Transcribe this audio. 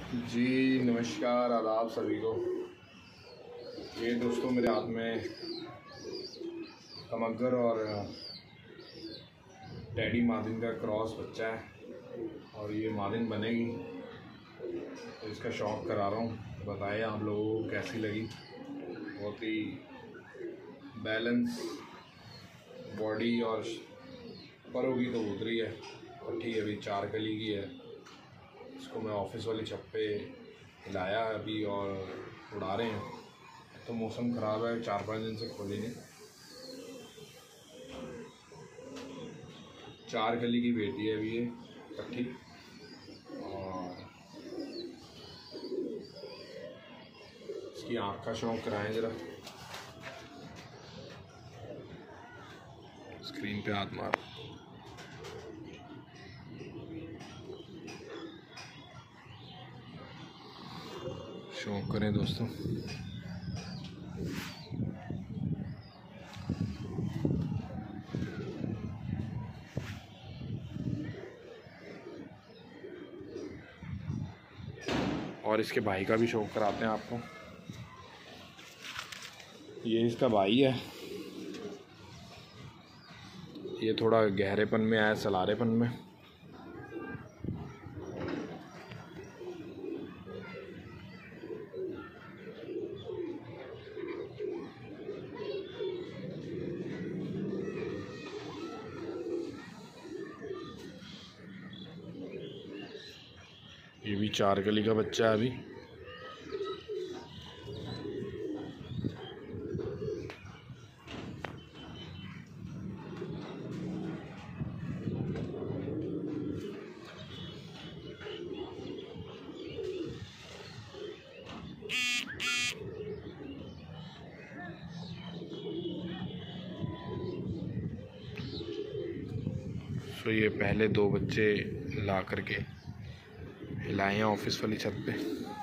जी नमस्कार, आदाब सभी को। ये दोस्तों मेरे हाथ में kamngar और डैडी मादिन का क्रॉस बच्चा है और ये मादिन बनेगी, तो इसका शौक करा रहा हूँ। बताइए आप लोगों को कैसी लगी। बहुत ही बैलेंस बॉडी और परों की तो उतरी है, पट्टी अभी 4 कली की है। इसको मैं ऑफिस वाली छत पे हिलाया अभी और उड़ा रहे हैं। तो मौसम ख़राब है, 4-5 दिन से खोली नहीं। 4 कली की बेटी है अभी ये पट्टी। और इसकी आँख का शौक कराएं ज़रा। स्क्रीन पे हाथ मार। शौक करें दोस्तों। और इसके भाई का भी शौक कराते हैं आपको। ये इसका भाई है, ये थोड़ा गहरेपन में आया, सलारेपन में। ये भी 4 कली का बच्चा है अभी। तो ये पहले 2 बच्चे ला करके हिलाए हैं ऑफिस वाली छत पे।